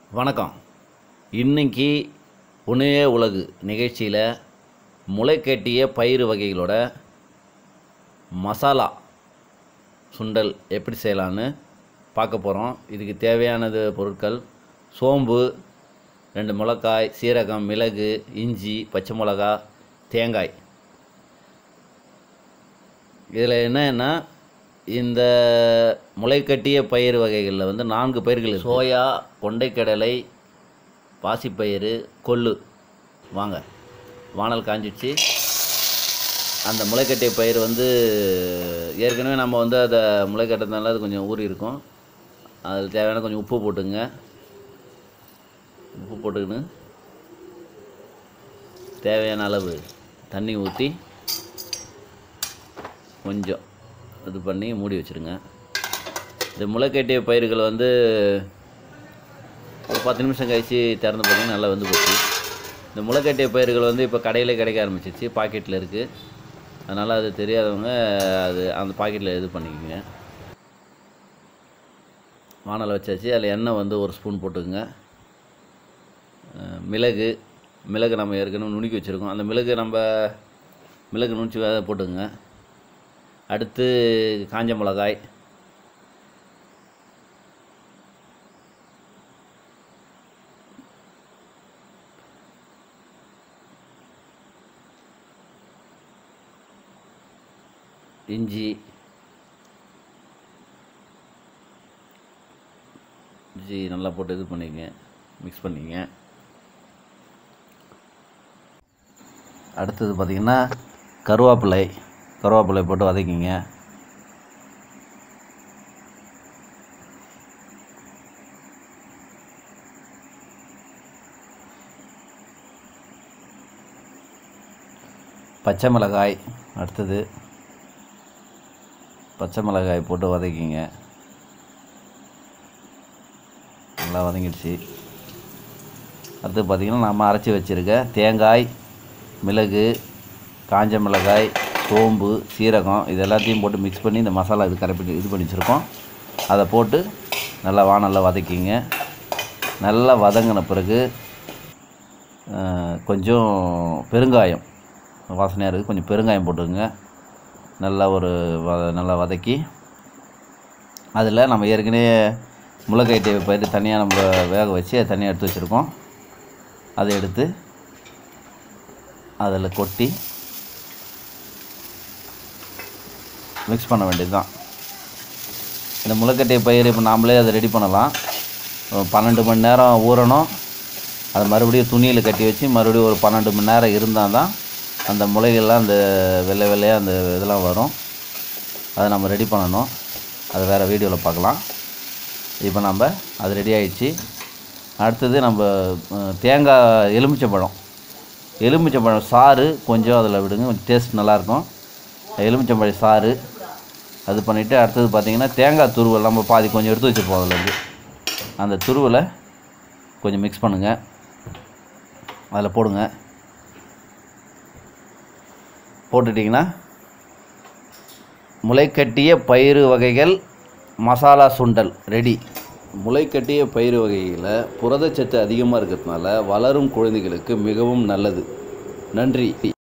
வணக்கம். இன்னைக்கு உணவே உலகு நிகழ்ச்சியில் முளைக்கட்டிய பயிறு வகைகளோட மசாலா சுண்டல் எப்படி செய்யலான்னு பார்க்க போகிறோம். இதுக்கு தேவையானது பொருட்கள்: சோம்பு, 2 மிளகாய், சீரகம், மிளகு, இஞ்சி, பச்சை மிளகா, தேங்காய். இதில் என்னன்னா, இந்த முளைக்கட்டிய பயிர் வகைகளில் 4 பயிர்கள்: சோயா, கொண்டைக்கடலை, பாசிப்பயிறு, கொள்ளு. வாங்க, வானல் காஞ்சிடுச்சு. அந்த முளைக்கட்டிய பயிர் ஏற்கனவே நம்ம அதை முளைக்கட்டுறதுனால அது கொஞ்சம் ஊறி இருக்கும். அதில் தேவையான கொஞ்சம் உப்பு போட்டுங்க. உப்பு போட்டுக்கின்னு தேவையான அளவு தண்ணி ஊற்றி கொஞ்சம் இது பண்ணி மூடி வச்சுருங்க. இந்த முளைக்கட்டிய பயிர்கள் ஒரு 10 நிமிஷம் கழித்து திறந்து பார்த்தீங்கன்னா நல்லா போச்சு. இந்த முளைக்கட்டிய பயிர்கள் இப்போ கடையில் கிடைக்க ஆரம்பிச்சிச்சு, பாக்கெட்டில் இருக்குது. அதனால் அது தெரியாதவங்க அந்த பாக்கெட்டில் இது பண்ணிக்கோங்க. வானல் வச்சாச்சு. அதில் எண்ணெய் 1 ஸ்பூன் போட்டுக்குங்க. மிளகு நம்ம ஏற்கனவே நுணுக்கி வச்சுருக்கோம். அந்த மிளகு நுணுச்சி அதை போட்டுக்குங்க. அடுத்து காஞ்ச மிளகாய், இஞ்சி நல்லா போட்டு இது பண்ணிக்கங்க, மிக்ஸ் பண்ணிக்கங்க. அடுத்தது பார்த்திங்கன்னா கருவேப்பிலை போட்டு வதக்கிங்க. பச்சை மிளகாய் போட்டு வதக்கிங்க. நல்லா வதங்கிடுச்சு. அடுத்து பார்த்திங்கன்னா நம்ம அரைச்சி வச்சுருக்க தேங்காய், மிளகு, காஞ்ச மிளகாய், சோம்பு, சீரகம் இது எல்லாத்தையும் போட்டு மிக்ஸ் பண்ணி இந்த மசாலா இது பண்ணி வச்சுருக்கோம். அதை போட்டு நல்லா வானல்ல வதக்கிங்க. நல்லா வதங்கின பிறகு கொஞ்சம் பெருங்காயம், வாசனையாக இருக்குது, கொஞ்சம் பெருங்காயம் போட்டுக்குங்க. நல்லா வதக்கி அதில் நம்ம ஏற்கனவே முளைக்கட்டிய பயிர் தனியாக நம்ம வேக வச்சு அதை தனியாக எடுத்து வச்சுருக்கோம். அதை எடுத்து அதில் கொட்டி மிக்ஸ் பண்ண வேண்டியது தான். இந்த முளைக்கட்டிய பயிர் இப்போ நாமளே அதை ரெடி பண்ணலாம். 12 மணி நேரம் ஊறணும். அதை மறுபடியும் துணியில் கட்டி வச்சு மறுபடியும் ஒரு 12 மணி நேரம் இருந்தால் தான் அந்த முளைகள்லாம் அந்த வெள்ளையாக அந்த இதெல்லாம் வரும். அதை நம்ம ரெடி பண்ணணும். அதை வேறு வீடியோவில் பார்க்கலாம். இப்போ அது ரெடி ஆகிடுச்சு. அடுத்தது நம்ம தேங்காய், எலுமிச்சம்பழம் சாறு கொஞ்சம் அதில் விடுங்க, கொஞ்சம் டேஸ்ட் நல்லாயிருக்கும். எலுமிச்சம்பழ சாறு அது பண்ணிவிட்டு அடுத்தது பார்த்திங்கன்னா தேங்காய் துருவல் நம்ம பாதி கொஞ்சம் எடுத்து வச்சுருப்போம். அதில் அந்த துருவலை கொஞ்சம் மிக்ஸ் பண்ணுங்கள், அதில் போடுங்க. போட்டுட்டிங்கன்னா முளைக்கட்டிய பயிறு வகைகள் மசாலா சுண்டல் ரெடி. முளைக்கட்டிய பயிறு வகைகளில் புரதச்சத்து அதிகமாக இருக்கிறதுனால வளரும் குழந்தைகளுக்கு மிகவும் நல்லது. நன்றி.